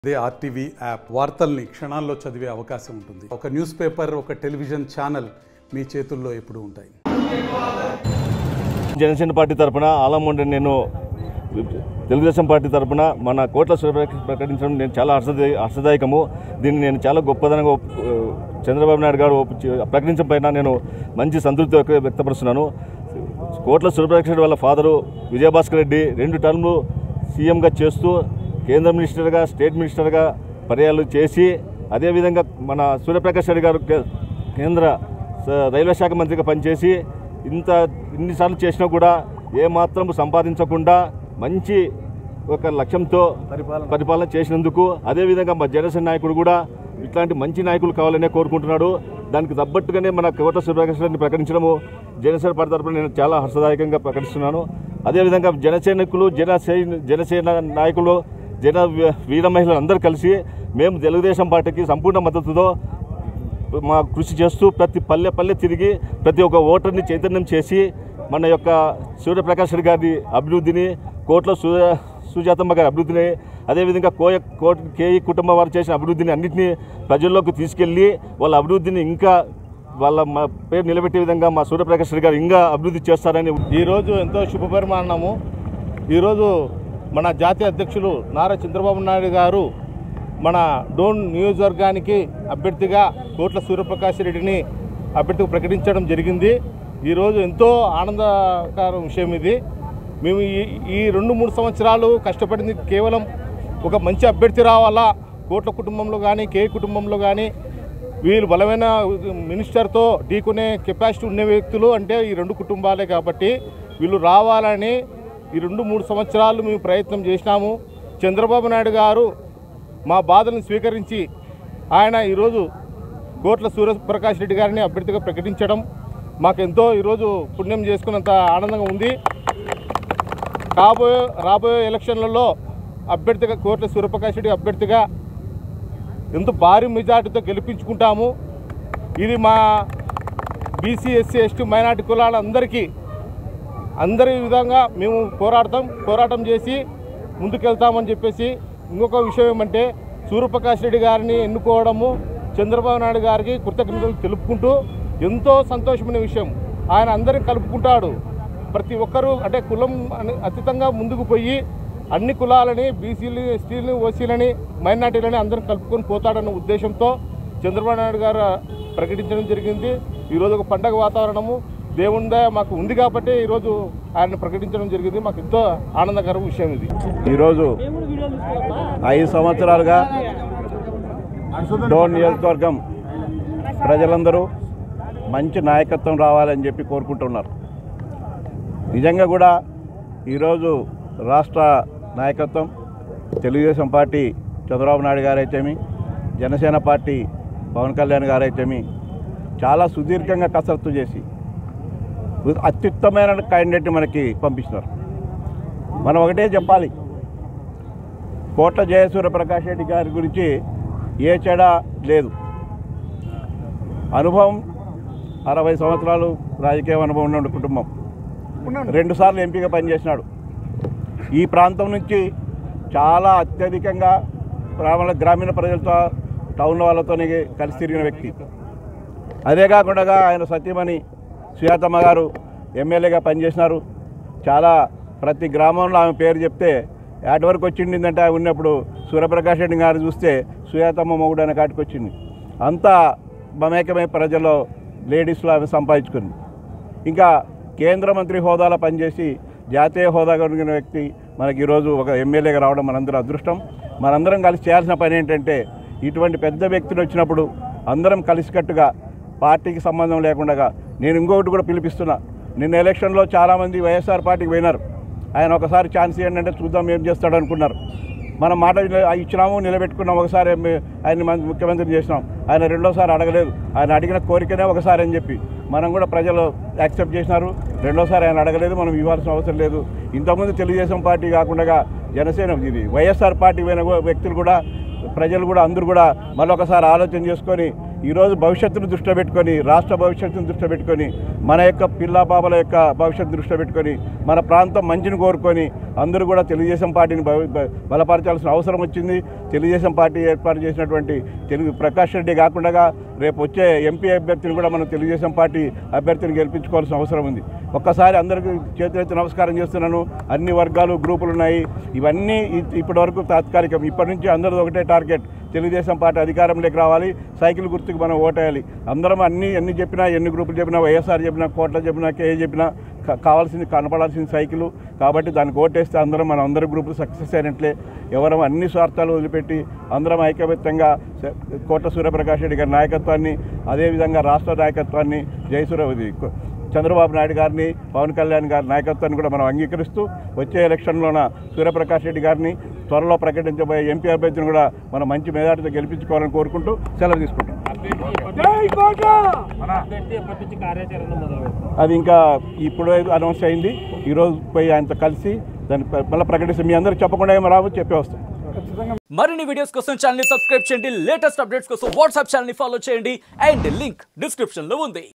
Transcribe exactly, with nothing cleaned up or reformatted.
అదే RTV app వార్తల్ని క్షణాల్లో చదివే అవకాశం ఉంటుంది. ఒక న్యూస్ పేపర్, ఒక టెలివిజన్ ఛానల్ మీ చేతుల్లో ఎప్పుడూ ఉంటాయి. జనసేన పార్టీ తరఫున ఆలమండి నేను తెలుగుదేశం పార్టీ తరఫున మన కోట్ల సూర్యప్రకాష్ ప్రకటించడం నేను చాలా హర్షదాయ హర్షదాయకము. దీన్ని నేను చాలా గొప్పదనంగా చంద్రబాబు నాయుడు గారు ప్రకటించడం పైన నేను మంచి సంతృప్తి వ్యక్తపరుస్తున్నాను. కోట్ల సూర్యప్రకాష్ వాళ్ళ ఫాదరు విజయభాస్కర్ రెడ్డి రెండు టర్మ్లు సీఎంగా చేస్తూ కేంద్ర మినిస్టర్గా, స్టేట్ మినిస్టర్గా పర్యాలు చేసి, అదేవిధంగా మన సూర్యప్రకాష్ రెడ్డి గారు కేంద్ర రైల్వే శాఖ మంత్రిగా పనిచేసి ఇంత ఇన్నిసార్లు చేసినా కూడా ఏమాత్రం సంపాదించకుండా మంచి ఒక లక్ష్యంతో పరిపాలన చేసినందుకు, అదేవిధంగా మా జనసేన నాయకుడు కూడా ఇట్లాంటి మంచి నాయకులు కావాలనే కోరుకుంటున్నాడు. దానికి తగ్గట్టుగానే మన కోట్ల సూర్యప్రకాష్ రెడ్డిని ప్రకటించడము జనసేన పార్టీ తరఫున నేను చాలా హర్షదాయకంగా ప్రకటిస్తున్నాను. అదేవిధంగా జనసైనికులు, జనసేన జనసేన నాయకులు, జన వీర మహిళలు అందరూ కలిసి మేము తెలుగుదేశం పార్టీకి సంపూర్ణ మద్దతుతో మా కృషి చేస్తూ ప్రతి పల్లె పల్లె తిరిగి ప్రతి ఒక్క ఓటర్ని చైతన్యం చేసి మన యొక్క సూర్యప్రకాష్ రెడ్డి గారి అభివృద్ధిని, కోట్ల సూర్య సుజాతమ్మ గారి అభివృద్ధిని, అదేవిధంగా కోయ కోట కేఈ కుటుంబం వారు చేసిన అభివృద్ధిని అన్నింటినీ ప్రజల్లోకి తీసుకెళ్ళి వాళ్ళ అభివృద్ధిని ఇంకా వాళ్ళ మా పేరు నిలబెట్టే విధంగా మా సూర్యప్రకాష్ రెడ్డి గారు ఇంకా అభివృద్ధి చేస్తారని ఈరోజు ఎంతో శుభపరిమాణము. ఈరోజు మన జాతీయ అధ్యక్షులు నారా చంద్రబాబు నాయుడు గారు మన డోన్ నియోజకవర్గానికి అభ్యర్థిగా కోట్ల సూర్యప్రకాష్ రెడ్డిని అభ్యర్థిగా ప్రకటించడం జరిగింది. ఈరోజు ఎంతో ఆనందకర విషయం ఇది. మేము ఈ ఈ రెండు మూడు సంవత్సరాలు కష్టపడింది కేవలం ఒక మంచి అభ్యర్థి రావాలా, కోట్ల కుటుంబంలో కానీ కే కుటుంబంలో కానీ వీళ్ళు బలమైన మినిస్టర్తో ఢీకొనే కెపాసిటీ ఉన్న వ్యక్తులు అంటే ఈ రెండు కుటుంబాలే. కాబట్టి వీళ్ళు రావాలని ఈ రెండు మూడు సంవత్సరాలు మేము ప్రయత్నం చేసినాము. చంద్రబాబు నాయుడు గారు మా బాధలను స్వీకరించి ఆయన ఈరోజు కోట్ల సూర్యప్రకాష్ రెడ్డి గారిని అభ్యర్థిగా ప్రకటించడం మాకెంతో ఈరోజు పుణ్యం చేసుకున్నంత ఆనందంగా ఉంది. కాబోయే రాబోయే ఎలక్షన్లలో అభ్యర్థిగా కోట్ల సూర్యప్రకాష్ రెడ్డి అభ్యర్థిగా ఎంతో భారీ మెజార్టీతో గెలిపించుకుంటాము. ఇది మా బీసీ, ఎస్సీ, ఎస్టీ, మైనార్టీ కులాలందరికీ అందరి విధంగా మేము పోరాడతాం పోరాటం చేసి ముందుకెళ్తామని చెప్పేసి. ఇంకొక విషయం ఏమంటే సూర్యప్రకాష్ రెడ్డి గారిని ఎన్నుకోవడము చంద్రబాబు నాయుడు గారికి కృతజ్ఞతలు తెలుపుకుంటూ ఎంతో సంతోషమైన విషయం. ఆయన అందరిని కలుపుకుంటాడు. ప్రతి ఒక్కరూ అంటే కులం అతీతంగా ముందుకు పోయి అన్ని కులాలని, బీసీలని, ఎస్టీలని, ఓసీలని, మైనార్టీలని అందరిని కలుపుకొని పోతాడన్న ఉద్దేశంతో చంద్రబాబు నాయుడు గారు ప్రకటించడం జరిగింది. ఈరోజు ఒక పండగ వాతావరణము దేవుందా మాకు ఉంది కాబట్టి ఈరోజు ఆయన ప్రకటించడం జరిగింది. మాకు ఎంతో ఆనందకర విషయం ఇది. ఈరోజు ఐదు సంవత్సరాలుగా డోన్ నియోజకవర్గం ప్రజలందరూ మంచి నాయకత్వం రావాలని చెప్పి కోరుకుంటున్నారు. నిజంగా కూడా ఈరోజు రాష్ట్ర నాయకత్వం తెలుగుదేశం పార్టీ చంద్రబాబు నాయుడు గారైతేమి, జనసేన పార్టీ పవన్ కళ్యాణ్ గారైతేమి చాలా సుదీర్ఘంగా కసరత్తు చేసి అత్యుత్తమైన క్యాండిడేట్ మనకి పంపిస్తున్నారు. మనం ఒకటే చెప్పాలి, కోట్ల జయసూర్యప్రకాష్ రెడ్డి గారి గురించి ఏ చెడ లేదు. అనుభవం అరవై సంవత్సరాలు రాజకీయ అనుభవం ఉన్న కుటుంబం, రెండుసార్లు ఎంపీగా పనిచేసినాడు. ఈ ప్రాంతం నుంచి చాలా అత్యధికంగా గ్రామీణ గ్రామీణ ప్రజలతో, టౌన్ వాళ్ళతో కలిసి తిరిగిన వ్యక్తి. అదే కాకుండా ఆయన సతీమణి సుజాతమ్మ గారు ఎమ్మెల్యేగా పనిచేసినారు. చాలా ప్రతి గ్రామంలో ఆమె పేరు చెప్తే యాటి వరకు వచ్చిండిందంటే ఆమె ఉన్నప్పుడు సూర్యప్రకాష్ రెడ్డి గారు చూస్తే సుజాతమ్మ మొగుడు అనే కాటికి వచ్చింది. అంతా మమేకమై ప్రజల్లో లేడీస్లో ఆమె సంపాదించుకుంది. ఇంకా కేంద్ర మంత్రి హోదాలో పనిచేసి జాతీయ హోదా కలిగిన వ్యక్తి మనకి ఈరోజు ఒక ఎమ్మెల్యేగా రావడం మనందరం అదృష్టం. మనందరం కలిసి చేయాల్సిన పని ఏంటంటే ఇటువంటి పెద్ద వ్యక్తులు వచ్చినప్పుడు అందరం కలిసికట్టుగా పార్టీకి సంబంధం లేకుండా, నేను ఇంకొకటి కూడా పిలిపిస్తున్నా, నిన్న ఎలక్షన్లో చాలామంది వైఎస్ఆర్ పార్టీకి పోయినారు. ఆయన ఒకసారి ఛాన్స్ ఇవ్వండి అంటే చూద్దాం ఏం చేస్తాడు అనుకున్నారు. మనం మాట ఇచ్చినాము, నిలబెట్టుకున్నాం. ఒకసారి ఆయన ముఖ్యమంత్రిని చేసినాం. ఆయన రెండోసారి అడగలేదు. ఆయన అడిగిన కోరికనే ఒకసారి అని చెప్పి మనం కూడా ప్రజలు యాక్సెప్ట్ చేసినారు. రెండోసారి ఆయన అడగలేదు, మనం ఇవ్వాల్సిన అవసరం లేదు. ఇంతకుముందు తెలుగుదేశం పార్టీ కాకుండా జనసేన ఇది వైఎస్ఆర్ పార్టీ పోయిన వ్యక్తులు కూడా, ప్రజలు కూడా అందరూ కూడా మళ్ళొకసారి ఆలోచన చేసుకొని ఈరోజు భవిష్యత్తును దృష్టిలో పెట్టుకొని రాష్ట్ర భవిష్యత్తును దృష్టిలో పెట్టుకొని మన యొక్క పిల్ల బాబల యొక్క భవిష్యత్తు దృష్టిలో పెట్టుకొని మన ప్రాంతం మంచిని కోరుకొని అందరూ కూడా తెలుగుదేశం పార్టీని బలపరచాల్సిన అవసరం వచ్చింది. తెలుగుదేశం పార్టీ ఏర్పాటు చేసినటువంటి తెలుగు ప్రకాష్ రెడ్డి కాకుండా రేపు వచ్చే ఎంపీ అభ్యర్థిని కూడా మనం తెలుగుదేశం పార్టీ అభ్యర్థిని గెలిపించుకోవాల్సిన అవసరం ఉంది. ఒక్కసారి అందరికీ చేతులెత్తి నమస్కారం చేస్తున్నాను. అన్ని వర్గాలు గ్రూపులు ఉన్నాయి. ఇవన్నీ ఇప్పటి వరకు తాత్కాలికం. ఇప్పటి నుంచి అందరూ ఒకటే టార్గెట్, తెలుగుదేశం పార్టీ అధికారంలోకి రావాలి, సైకిల్ గుర్తుకు మనం ఓటేయాలి. అందరం అన్ని ఎన్ని చెప్పినా, ఎన్ని గ్రూపులు చెప్పినా, వైఎస్ఆర్ చెప్పినా, కోట్ల చెప్పినా, కేఏ చెప్పినా కావాల్సింది కనపడాల్సింది సైకిల్. కాబట్టి దానికి ఓటేస్తే అందరం మన అందరి గ్రూపులు సక్సెస్ అయినట్లే. ఎవరం అన్ని స్వార్థాలు వదిలిపెట్టి అందరం ఐకమత్యంగా కోట్ల సూర్యప్రకాష్ రెడ్డి గారి నాయకత్వాన్ని, అదేవిధంగా రాష్ట్ర నాయకత్వాన్ని, జయసూర్యవతి చంద్రబాబు నాయుడు గారిని, పవన్ కళ్యాణ్ గారి నాయకత్వాన్ని కూడా మనం అంగీకరిస్తూ వచ్చే ఎలక్షన్లోన సూర్యప్రకాష్ రెడ్డి గారిని, త్వరలో ప్రకటించబోయే ఎంపీ అభ్యర్థిని కూడా మనం మంచి మెజార్టీతో గెలిపించుకోవాలని కోరుకుంటూ సెలవు తీసుకుంటాం. అది ఇంకా ఇప్పుడు అనౌన్స్ అయింది. ఈరోజు పోయి ఆయనతో కలిసి దాన్ని మళ్ళీ ప్రకటిస్తే మీ అందరూ చెప్పకుండా ఏమో రావు చెప్పే వస్తాం. మరిన్ని వీడియోస్ కోసం ఛానల్ ని సబ్స్క్రైబ్ చేయండి. లేటెస్ట్ అప్డేట్స్ కోసం వాట్సాప్ ఛానల్ ని ఫాలో చేయండి. అండ్ లింక్ డిస్క్రిప్షన్ లో ఉంది.